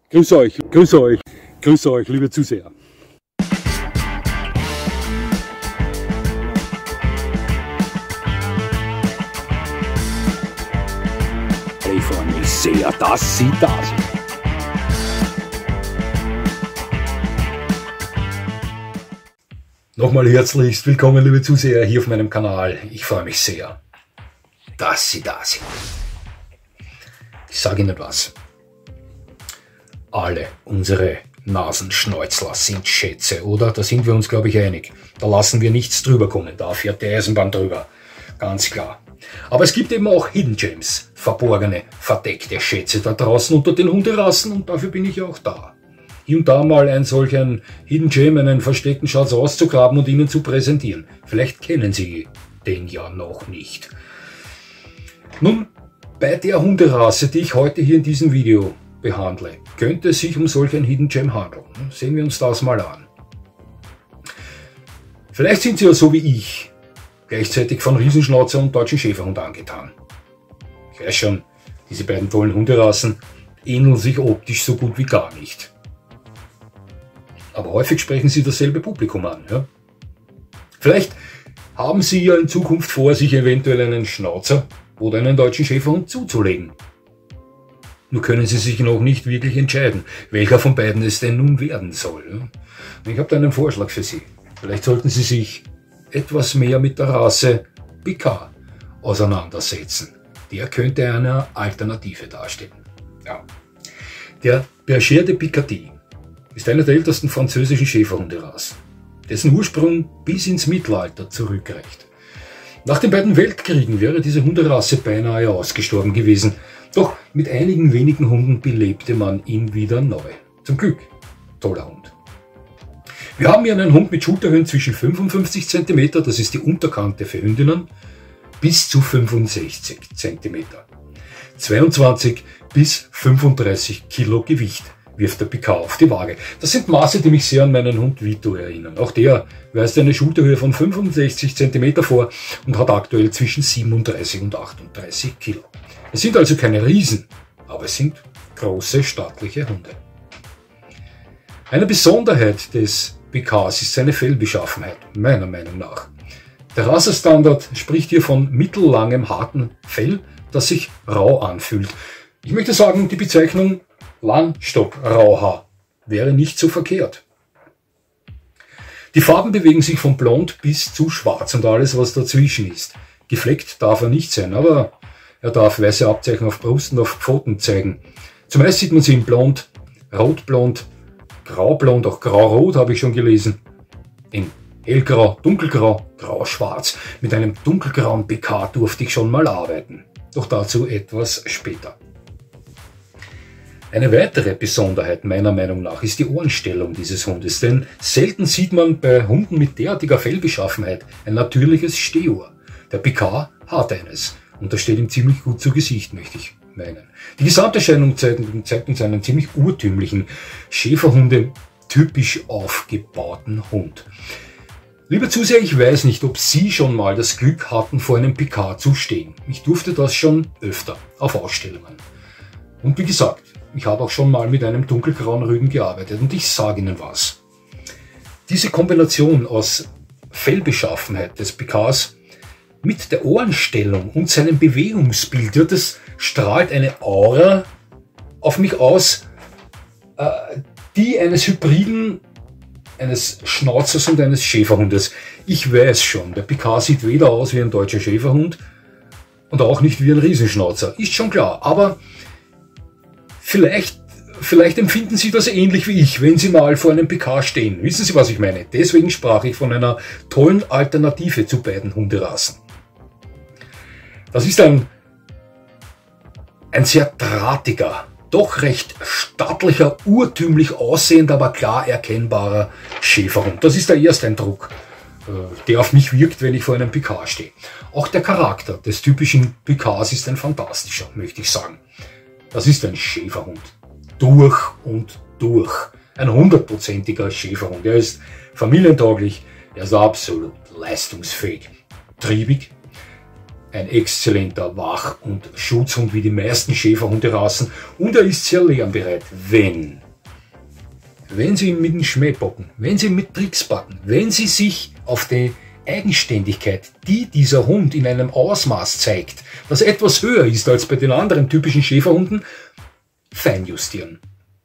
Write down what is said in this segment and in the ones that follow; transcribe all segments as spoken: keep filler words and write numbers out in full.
Grüße euch, grüße euch, grüße euch, liebe Zuseher. Ich freue mich sehr, dass Sie da sind. Nochmal herzlichst willkommen, liebe Zuseher, hier auf meinem Kanal. Ich freue mich sehr, dass Sie da sind. Ich sage Ihnen was. Alle unsere Nasenschnäuzler sind Schätze, oder? Da sind wir uns, glaube ich, einig. Da lassen wir nichts drüber kommen, da fährt die Eisenbahn drüber. Ganz klar. Aber es gibt eben auch Hidden Gems, verborgene, verdeckte Schätze da draußen unter den Hunderassen, und dafür bin ich auch da. Hier und da mal einen solchen Hidden Gem, einen versteckten Schatz auszugraben und Ihnen zu präsentieren. Vielleicht kennen Sie den ja noch nicht. Nun, bei der Hunderasse, die ich heute hier in diesem Video behandle, könnte es sich um solch ein Hidden Gem handeln. Sehen wir uns das mal an. Vielleicht sind Sie ja so wie ich, gleichzeitig von Riesenschnauzer und deutschen Schäferhund angetan. Ich weiß schon, diese beiden tollen Hunderassen ähneln sich optisch so gut wie gar nicht. Aber häufig sprechen sie dasselbe Publikum an. Ja? Vielleicht haben Sie ja in Zukunft vor, sich eventuell einen Schnauzer oder einen deutschen Schäferhund zuzulegen. Nur können Sie sich noch nicht wirklich entscheiden, welcher von beiden es denn nun werden soll. Ja? Ich habe da einen Vorschlag für Sie. Vielleicht sollten Sie sich etwas mehr mit der Rasse Picard auseinandersetzen. Der könnte eine Alternative darstellen. Ja. Der Berger de Picardie ist einer der ältesten französischen Schäferhunderassen, dessen Ursprung bis ins Mittelalter zurückreicht. Nach den beiden Weltkriegen wäre diese Hunderasse beinahe ausgestorben gewesen, doch mit einigen wenigen Hunden belebte man ihn wieder neu. Zum Glück, toller Hund. Wir haben hier einen Hund mit Schulterhöhen zwischen fünfundfünfzig Zentimeter, das ist die Unterkante für Hündinnen, bis zu fünfundsechzig Zentimeter. zweiundzwanzig bis fünfunddreißig Kilo Gewicht wirft der Picard auf die Waage. Das sind Maße, die mich sehr an meinen Hund Vito erinnern. Auch der weist eine Schulterhöhe von fünfundsechzig Zentimeter vor und hat aktuell zwischen siebenunddreißig und achtunddreißig Kilo. Es sind also keine Riesen, aber es sind große, stattliche Hunde. Eine Besonderheit des Picards ist seine Fellbeschaffenheit, meiner Meinung nach. Der Rassestandard spricht hier von mittellangem, harten Fell, das sich rau anfühlt. Ich möchte sagen, die Bezeichnung Langstock-Rauhaar wäre nicht so verkehrt. Die Farben bewegen sich von blond bis zu schwarz und alles, was dazwischen ist. Gefleckt darf er nicht sein, aber er darf weiße Abzeichen auf Brust und auf Pfoten zeigen. Zumeist sieht man sie in blond, rotblond, graublond, auch graurot habe ich schon gelesen, in hellgrau, dunkelgrau, grau-schwarz. Mit einem dunkelgrauen Picard durfte ich schon mal arbeiten. Doch dazu etwas später. Eine weitere Besonderheit meiner Meinung nach ist die Ohrenstellung dieses Hundes, denn selten sieht man bei Hunden mit derartiger Fellbeschaffenheit ein natürliches Stehohr. Der Picard hat eines und das steht ihm ziemlich gut zu Gesicht, möchte ich meinen. Die Gesamterscheinung zeigt, zeigt uns einen ziemlich urtümlichen, Schäferhunde typisch aufgebauten Hund. Liebe Zuseher, ich weiß nicht, ob Sie schon mal das Glück hatten, vor einem Picard zu stehen. Ich durfte das schon öfter auf Ausstellungen. Und wie gesagt, ich habe auch schon mal mit einem dunkelgrauen Rüden gearbeitet und ich sage Ihnen was. Diese Kombination aus Fellbeschaffenheit des Picards mit der Ohrenstellung und seinem Bewegungsbild, ja, das strahlt eine Aura auf mich aus, äh, die eines Hybriden, eines Schnauzers und eines Schäferhundes. Ich weiß schon, der Picard sieht weder aus wie ein deutscher Schäferhund und auch nicht wie ein Riesenschnauzer, ist schon klar, aber Vielleicht, vielleicht empfinden Sie das ähnlich wie ich, wenn Sie mal vor einem Picard stehen. Wissen Sie, was ich meine? Deswegen sprach ich von einer tollen Alternative zu beiden Hunderassen. Das ist ein, ein sehr drahtiger, doch recht stattlicher, urtümlich aussehender, aber klar erkennbarer Schäferhund. Das ist der Ersteindruck, der auf mich wirkt, wenn ich vor einem Picard stehe. Auch der Charakter des typischen Picards ist ein fantastischer, möchte ich sagen. Das ist ein Schäferhund. Durch und durch. Ein hundertprozentiger Schäferhund. Er ist familientauglich, er ist absolut leistungsfähig. Triebig, ein exzellenter Wach- und Schutzhund wie die meisten Schäferhunderassen und er ist sehr lernbereit, wenn, wenn Sie ihn mit dem Schmäh packen, wenn Sie ihn mit Tricks packen, wenn Sie sich auf die Eigenständigkeit, die dieser Hund in einem Ausmaß zeigt, das etwas höher ist als bei den anderen typischen Schäferhunden, feinjustieren.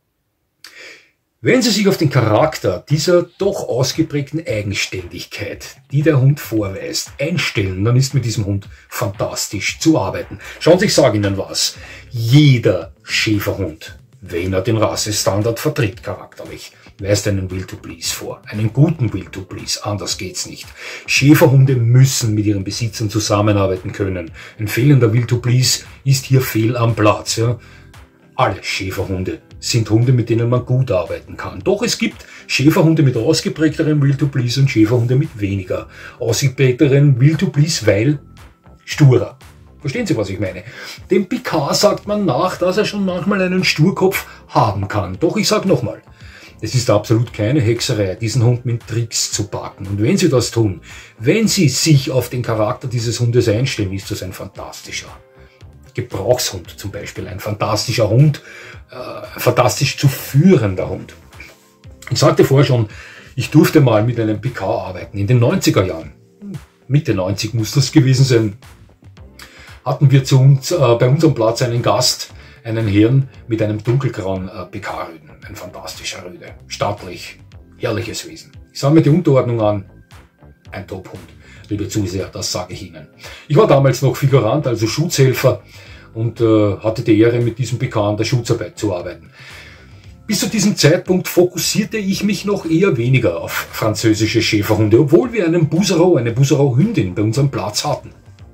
Wenn Sie sich auf den Charakter dieser doch ausgeprägten Eigenständigkeit, die der Hund vorweist, einstellen, dann ist mit diesem Hund fantastisch zu arbeiten. Schauen Sie, ich sage Ihnen was. Jeder Schäferhund, wenn er den Rassestandard vertritt charakterlich, weist einen Will to Please vor. Einen guten Will to Please, anders geht's nicht. Schäferhunde müssen mit ihren Besitzern zusammenarbeiten können. Ein fehlender Will to Please ist hier fehl am Platz. Ja? Alle Schäferhunde sind Hunde, mit denen man gut arbeiten kann. Doch es gibt Schäferhunde mit ausgeprägterem Will to Please und Schäferhunde mit weniger ausgeprägterem Will to Please, weil sturer. Verstehen Sie, was ich meine? Dem Picard sagt man nach, dass er schon manchmal einen Sturkopf haben kann. Doch ich sage nochmal, es ist absolut keine Hexerei, diesen Hund mit Tricks zu packen. Und wenn Sie das tun, wenn Sie sich auf den Charakter dieses Hundes einstellen, ist das ein fantastischer Gebrauchshund zum Beispiel, ein fantastischer Hund, äh, fantastisch zu führender Hund. Ich sagte vorher schon, ich durfte mal mit einem Picard arbeiten. In den neunziger Jahren, Mitte neunzig muss das gewesen sein, hatten wir zu uns, äh, bei unserem Platz einen Gast, einen Herrn mit einem dunkelgrauen äh, Picard-Rüden. Ein fantastischer Rüde, stattlich, herrliches Wesen. Ich sah mir die Unterordnung an, ein Top-Hund. Liebe Zuseher, das sage ich Ihnen. Ich war damals noch Figurant, also Schutzhelfer und äh, hatte die Ehre, mit diesem Picard an der Schutzarbeit zu arbeiten. Bis zu diesem Zeitpunkt fokussierte ich mich noch eher weniger auf französische Schäferhunde, obwohl wir einen Busereau, eine Busereau-Hündin bei unserem Platz hatten.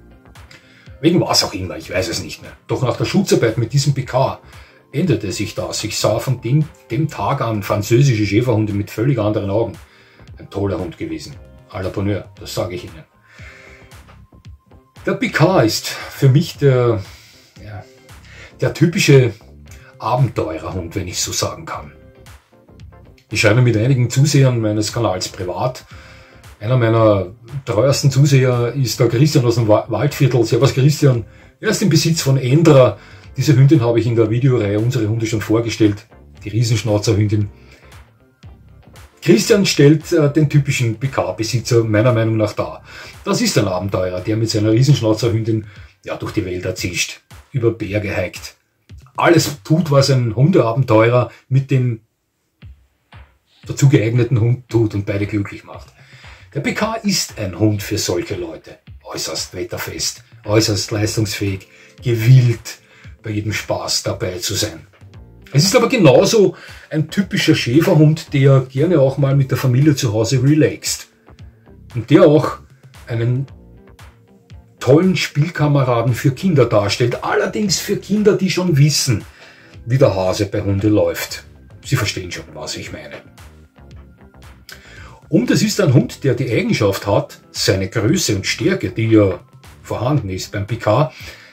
Wegen was auch immer, ich weiß es nicht mehr. Doch nach der Schutzarbeit mit diesem Picard änderte sich das. Ich sah von dem, dem Tag an französische Schäferhunde mit völlig anderen Augen. Ein toller Hund gewesen. À la Bonheur, das sage ich Ihnen. Der Picard ist für mich der, ja, der typische Abenteurerhund, wenn ich so sagen kann. Ich schreibe mit einigen Zusehern meines Kanals privat. Einer meiner treuesten Zuseher ist der Christian aus dem Waldviertel. Servus Christian. Er ist im Besitz von Endra. Diese Hündin habe ich in der Videoreihe Unsere Hunde schon vorgestellt. Die Riesenschnauzerhündin. Christian stellt äh, den typischen Picard-Besitzer meiner Meinung nach dar. Das ist ein Abenteurer, der mit seiner Riesenschnauzerhündin ja, durch die Wälder zischt, über Berge hiked. Alles tut, was ein Hundeabenteurer mit dem dazu geeigneten Hund tut und beide glücklich macht. Der Picard ist ein Hund für solche Leute. Äußerst wetterfest, äußerst leistungsfähig, gewillt, bei jedem Spaß dabei zu sein. Es ist aber genauso ein typischer Schäferhund, der gerne auch mal mit der Familie zu Hause relaxt. Und der auch einen tollen Spielkameraden für Kinder darstellt. Allerdings für Kinder, die schon wissen, wie der Hase bei Hunde läuft. Sie verstehen schon, was ich meine. Und es ist ein Hund, der die Eigenschaft hat, seine Größe und Stärke, die ja vorhanden ist beim Picard,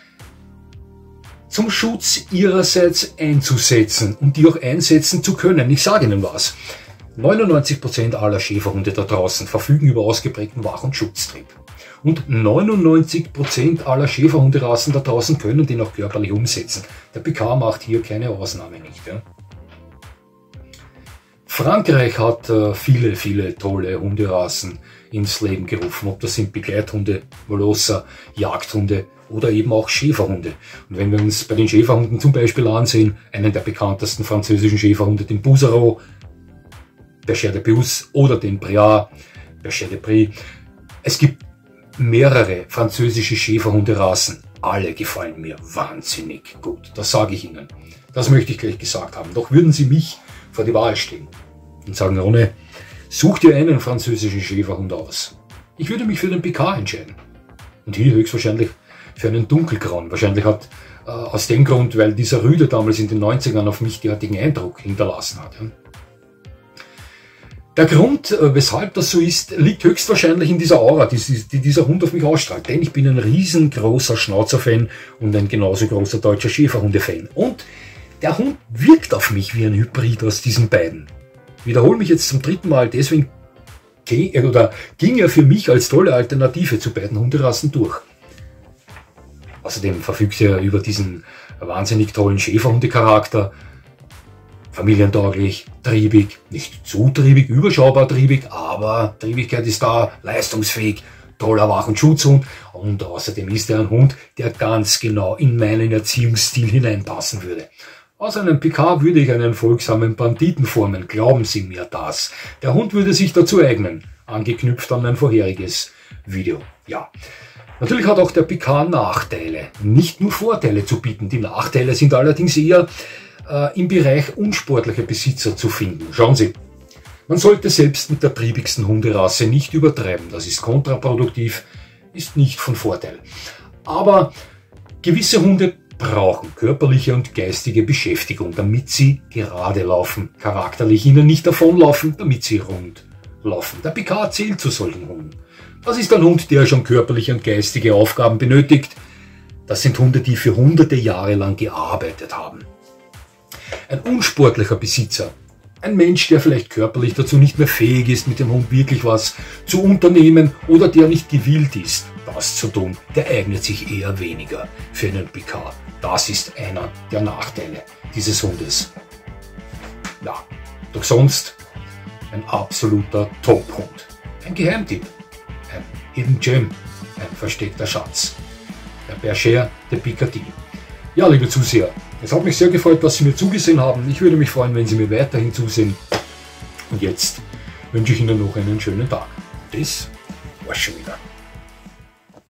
zum Schutz ihrerseits einzusetzen und die auch einsetzen zu können. Ich sage Ihnen was. neunundneunzig Prozent aller Schäferhunde da draußen verfügen über ausgeprägten Wach- und Schutztrieb. Und neunundneunzig Prozent aller Schäferhunderassen da draußen können den auch körperlich umsetzen. Der Picard macht hier keine Ausnahme nicht. Ja. Frankreich hat äh, viele, viele tolle Hunderassen ins Leben gerufen. Ob das sind Begleithunde, Molosser, Jagdhunde oder eben auch Schäferhunde. Und wenn wir uns bei den Schäferhunden zum Beispiel ansehen, einen der bekanntesten französischen Schäferhunde, den Busereau, Berger de Bus oder den Briard, Berger de Brie. Es gibt mehrere französische Schäferhunderassen. Alle gefallen mir wahnsinnig gut. Das sage ich Ihnen. Das möchte ich gleich gesagt haben. Doch würden Sie mich vor die Wahl stellen und sagen, Ronne, such dir einen französischen Schäferhund aus. Ich würde mich für den Picard entscheiden. Und hier höchstwahrscheinlich für einen dunkelgrauen. Wahrscheinlich hat äh, aus dem Grund, weil dieser Rüde damals in den neunzigern auf mich derartigen Eindruck hinterlassen hat. Ja. Der Grund, äh, weshalb das so ist, liegt höchstwahrscheinlich in dieser Aura, die, die dieser Hund auf mich ausstrahlt. Denn ich bin ein riesengroßer Schnauzer-Fan und ein genauso großer deutscher Schäferhunde-Fan. Und der Hund wirkt auf mich wie ein Hybrid aus diesen beiden. Ich wiederhole mich jetzt zum dritten Mal, deswegen oder ging er für mich als tolle Alternative zu beiden Hunderassen durch. Außerdem verfügt er über diesen wahnsinnig tollen Schäferhundecharakter. Familientauglich, triebig, nicht zu triebig, überschaubar triebig, aber Triebigkeit ist da, leistungsfähig, toller Wach- und Schutzhund. Und außerdem ist er ein Hund, der ganz genau in meinen Erziehungsstil hineinpassen würde. Aus einem Picard würde ich einen folgsamen Banditen formen, glauben Sie mir das. Der Hund würde sich dazu eignen, angeknüpft an mein vorheriges Video. Ja, natürlich hat auch der Picard Nachteile, nicht nur Vorteile zu bieten. Die Nachteile sind allerdings eher äh, im Bereich unsportlicher Besitzer zu finden. Schauen Sie, man sollte selbst mit der triebigsten Hunderasse nicht übertreiben. Das ist kontraproduktiv, ist nicht von Vorteil. Aber gewisse Hunde brauchen körperliche und geistige Beschäftigung, damit sie gerade laufen, charakterlich ihnen nicht davonlaufen, damit sie rund laufen. Der Picard zählt zu solchen Hunden. Das ist ein Hund, der schon körperliche und geistige Aufgaben benötigt. Das sind Hunde, die für hunderte Jahre lang gearbeitet haben. Ein unsportlicher Besitzer, ein Mensch, der vielleicht körperlich dazu nicht mehr fähig ist, mit dem Hund wirklich was zu unternehmen oder der nicht gewillt ist, das zu tun, der eignet sich eher weniger für einen Picard. Das ist einer der Nachteile dieses Hundes. Ja, doch sonst ein absoluter Top-Hund. Ein Geheimtipp, ein Hidden Gem, ein versteckter Schatz. Der Berger de Picardie. Ja, liebe Zuseher, es hat mich sehr gefreut, dass Sie mir zugesehen haben. Ich würde mich freuen, wenn Sie mir weiterhin zusehen. Und jetzt wünsche ich Ihnen noch einen schönen Tag. Das war's schon wieder.